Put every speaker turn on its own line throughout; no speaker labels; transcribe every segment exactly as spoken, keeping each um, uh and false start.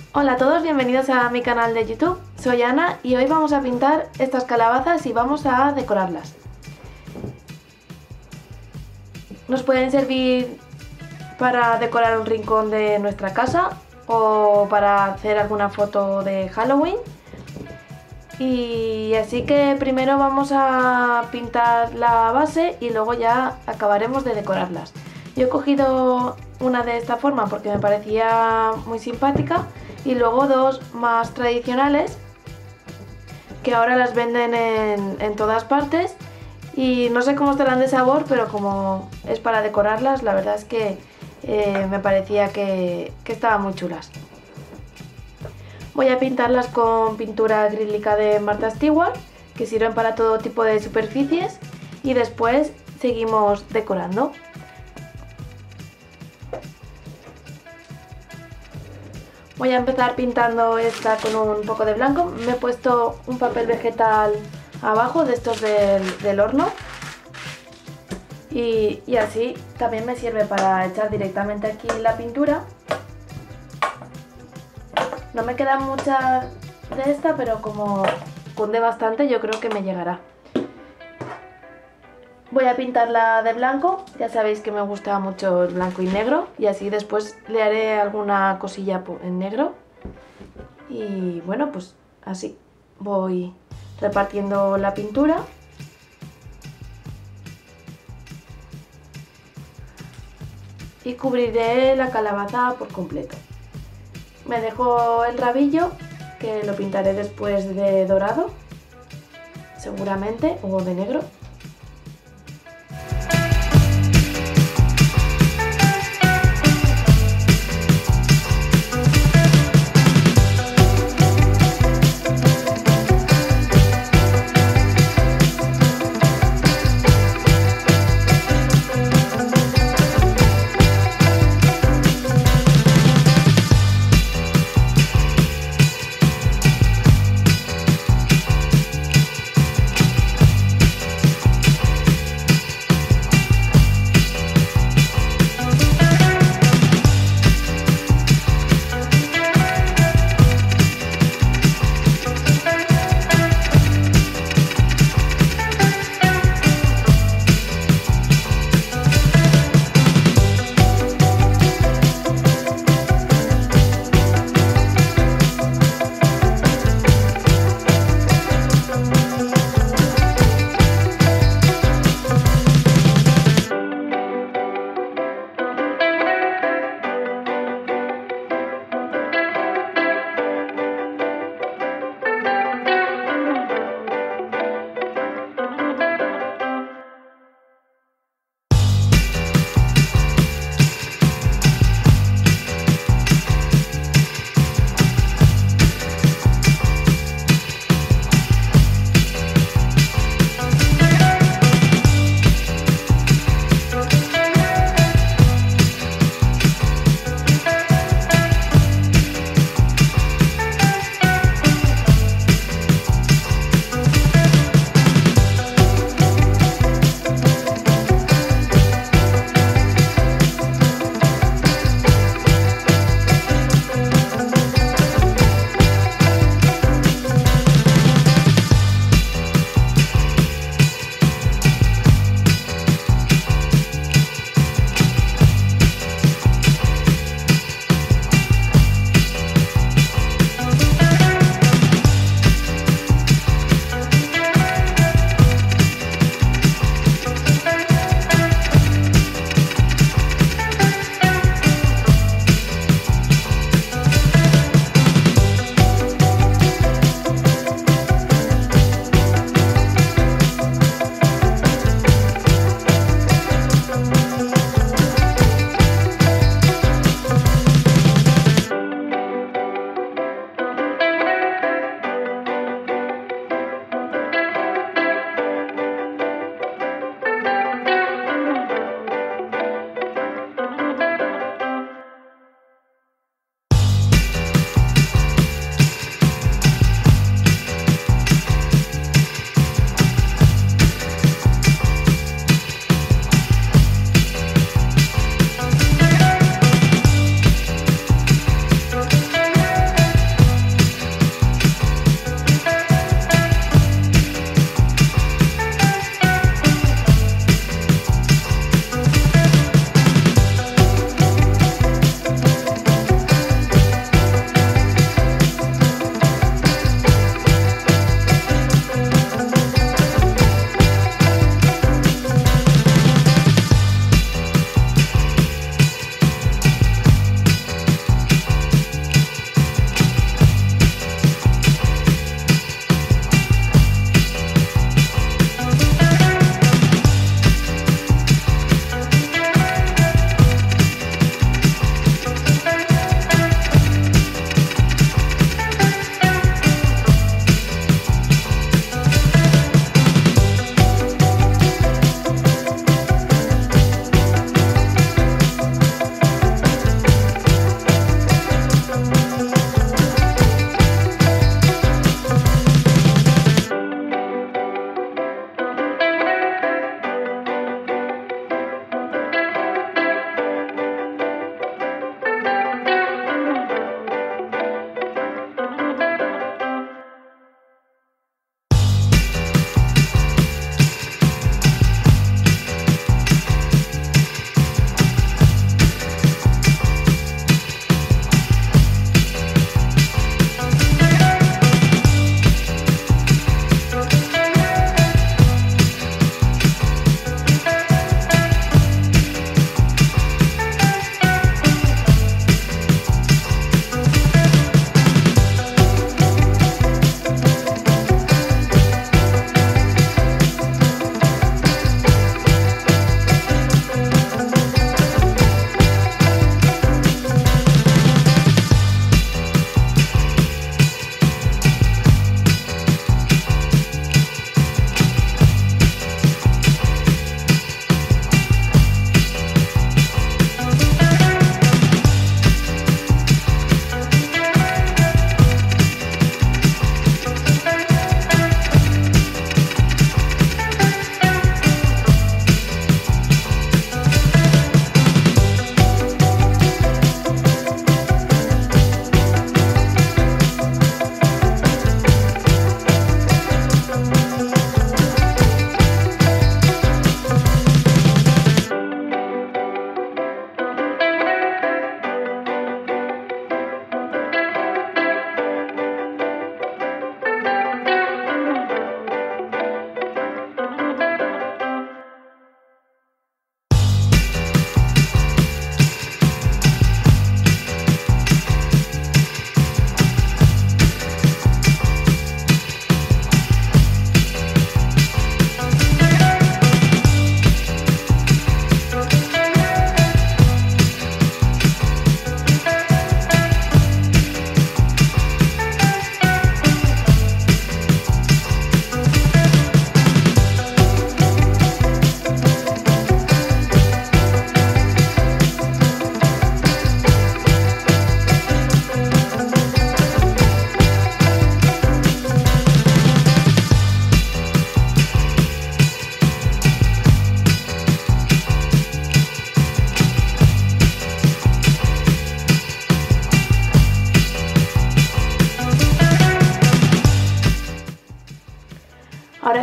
Hola a todos, bienvenidos a mi canal de YouTube. Soy Ana y hoy vamos a pintar estas calabazas y vamos a decorarlas. Nos pueden servir para decorar un rincón de nuestra casa o para hacer alguna foto de Halloween. Y así que primero vamos a pintar la base y luego ya acabaremos de decorarlas. Yo he cogido una de esta forma porque me parecía muy simpática y luego dos más tradicionales que ahora las venden en, en todas partes y no sé cómo estarán de sabor, pero como es para decorarlas, la verdad es que eh, me parecía que, que estaban muy chulas. Voy a pintarlas con pintura acrílica de Martha Stewart, que sirven para todo tipo de superficies, y después seguimos decorando. Voy a empezar pintando esta con un poco de blanco. Me he puesto un papel vegetal abajo, de estos del, del horno. Y, y así también me sirve para echar directamente aquí la pintura. No me queda mucha de esta, pero como cunde bastante, yo creo que me llegará. Voy a pintarla de blanco, ya sabéis que me gusta mucho el blanco y negro, y así después le haré alguna cosilla en negro. Y bueno, pues así voy repartiendo la pintura. Y cubriré la calabaza por completo. Me dejo el rabillo, que lo pintaré después de dorado, seguramente, o de negro.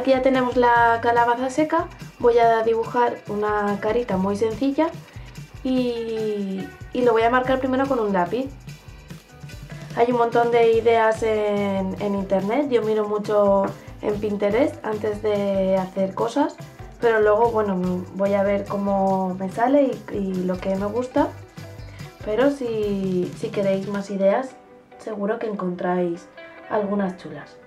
que ya tenemos la calabaza seca, voy a dibujar una carita muy sencilla y, y lo voy a marcar primero con un lápiz. Hay un montón de ideas en, en internet, yo miro mucho en Pinterest antes de hacer cosas, pero luego bueno, voy a ver cómo me sale y, y lo que me gusta. Pero si, si queréis más ideas, seguro que encontráis algunas chulas.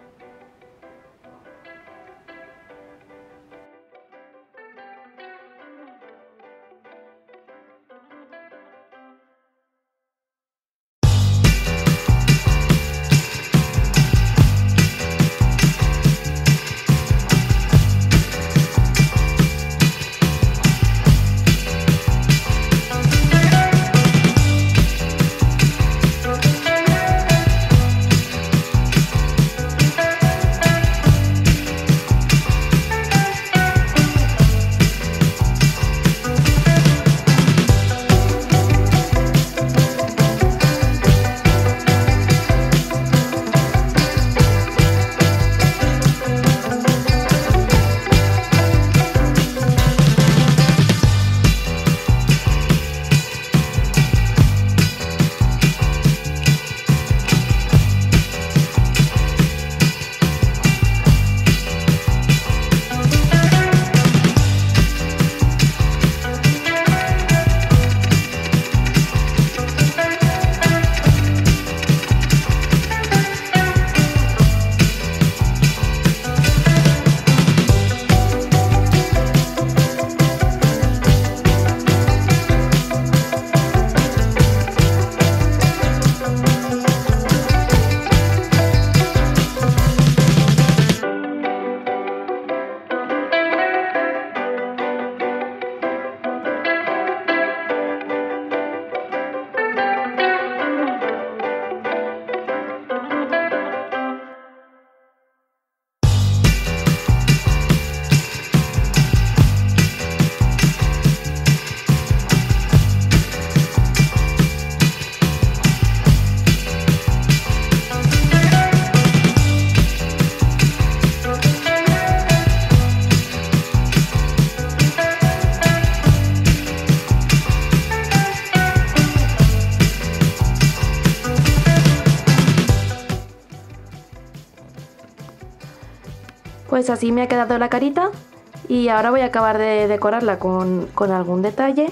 Pues así me ha quedado la carita y ahora voy a acabar de decorarla con, con algún detalle.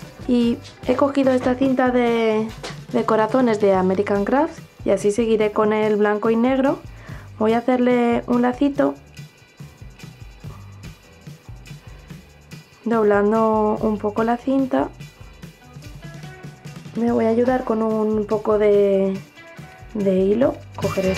Y he cogido esta cinta de, de corazones de American Crafts y así seguiré con el blanco y negro. Voy a hacerle un lacito doblando un poco la cinta. Me voy a ayudar con un poco de, de hilo. Cogeré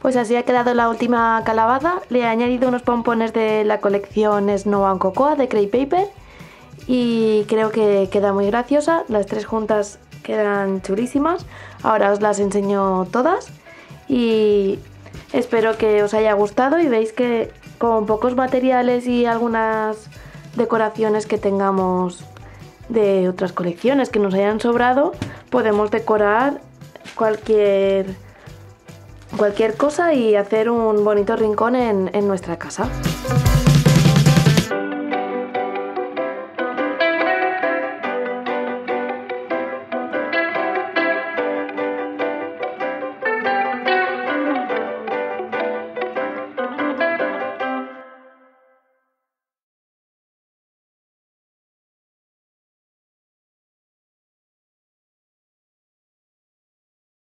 Pues así ha quedado la última calabaza. Le he añadido unos pompones de la colección Snow and Cocoa de Cray Paper y creo que queda muy graciosa. Las tres juntas quedan chulísimas. Ahora os las enseño todas y espero que os haya gustado y veis que con pocos materiales y algunas decoraciones que tengamos de otras colecciones que nos hayan sobrado, podemos decorar cualquier, cualquier cosa y hacer un bonito rincón en, en nuestra casa.